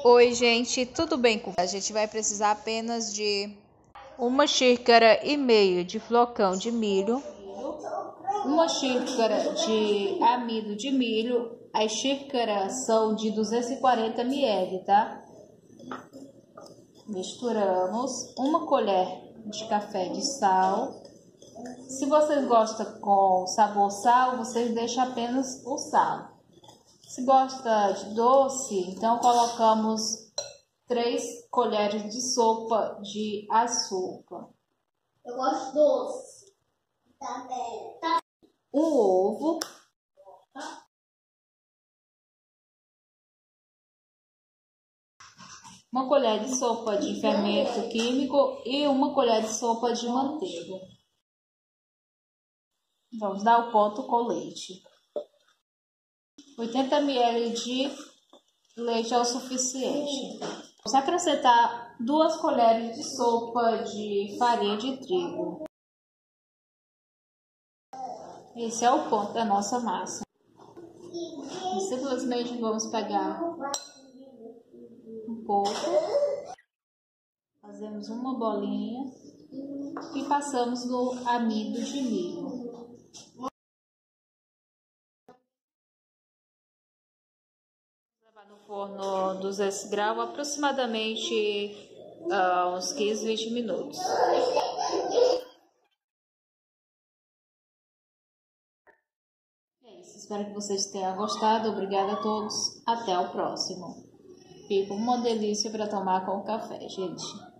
Oi, gente, tudo bem com a gente vai precisar apenas de 1,5 xícaras de flocão de milho, 1 xícara de amido de milho. As xícaras são de 240 ml, tá? Misturamos 1 colher de café de sal. Se vocês gostam com sabor sal, vocês deixam apenas o sal. Se gosta de doce, então colocamos 3 colheres de sopa de açúcar. Eu gosto doce. Também. Um ovo. Uma colher de sopa de fermento químico e 1 colher de sopa de manteiga. Vamos dar o ponto com leite. 80 ml de leite é o suficiente. Vamos acrescentar 2 colheres de sopa de farinha de trigo. Esse é o ponto da nossa massa. E simplesmente vamos pegar um pouco, fazemos uma bolinha e passamos no amido de milho. No forno 200 graus, aproximadamente uns 15, 20 minutos. É isso, espero que vocês tenham gostado. Obrigada a todos. Até o próximo. Fica uma delícia para tomar com café, gente.